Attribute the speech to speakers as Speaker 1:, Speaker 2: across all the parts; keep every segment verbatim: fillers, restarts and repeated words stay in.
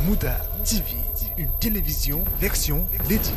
Speaker 1: Mouda T V, une télévision version Lady.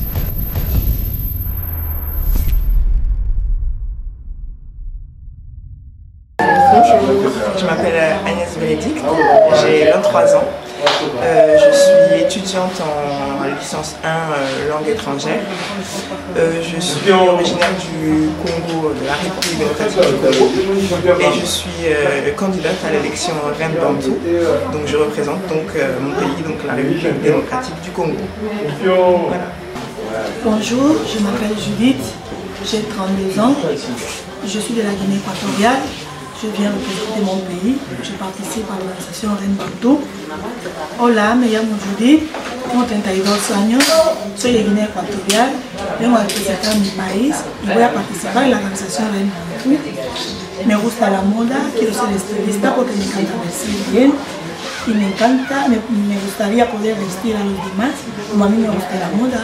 Speaker 2: Bonjour, je m'appelle Agnès Bénédicte, j'ai vingt-trois ans. Euh, je suis étudiante en licence un euh, langue étrangère. Euh, je suis originaire du Congo, de la République démocratique du Congo, et je suis euh, candidate à l'élection Reine Bantou. Donc je représente donc euh, mon pays, donc la République démocratique du Congo. Voilà.
Speaker 3: Bonjour, je m'appelle Judith, j'ai trente-deux ans, je suis de la Guinée équatoriale. Je viens représenter mon pays, je participe à l'organisation Reine Bantou. Hola, me llamo Judith, tengo treinta y dos años, soy de Guinea Ecuatorial, vengo a representar mi país y voy a participar en la organización Reine Bantou. Me gusta la moda, quiero ser estilista porque me encanta vestir bien y me encanta, me, me gustaría poder vestir a los demás como a mí me gusta la moda.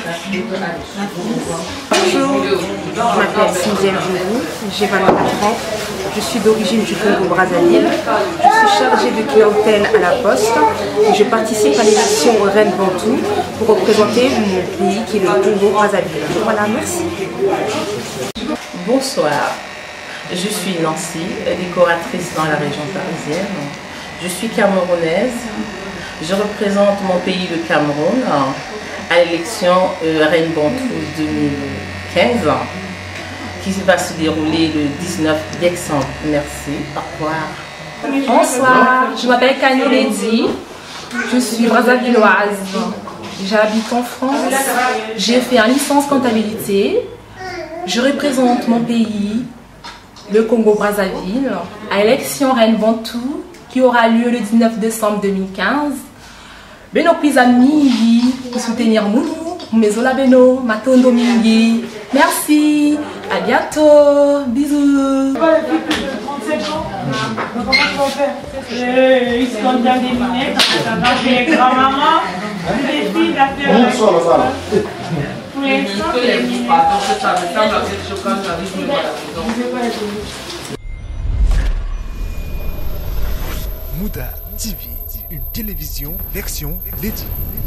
Speaker 4: Bonjour, je m'appelle Cynthia Joulou, j'ai vingt-quatre ans, je suis d'origine du Congo-Brazzaville, je suis chargée de clientèle à la poste et je participe à l'élection Reine Bantou pour représenter mon pays qui est le Congo-Brazzaville. Voilà, merci.
Speaker 5: Bonsoir, je suis Nancy, décoratrice dans la région parisienne. Je suis camerounaise, je représente mon pays, le Cameroun, à l'élection euh, Reine Bantou deux mille quinze, qui va se dérouler le dix-neuf décembre. Merci, au revoir.
Speaker 6: Bonsoir, je m'appelle Kanye Lady, je suis brazzavilloise, j'habite en France, j'ai fait une licence comptabilité, je représente mon pays, le Congo-Brazzaville, à l'élection Reine Bantou, qui aura lieu le dix-neuf décembre deux mille quinze. Beno pisa mingi pour soutenir Mounou, Mezola Beno, Matondo mingi. Merci, à bientôt, bisous.
Speaker 7: Ils sont dans des lunettes, ça va chez les grands-mamans, les filles d'affaires. Pour l'instant, les lunettes.
Speaker 1: Mouda T V, une télévision version Lady.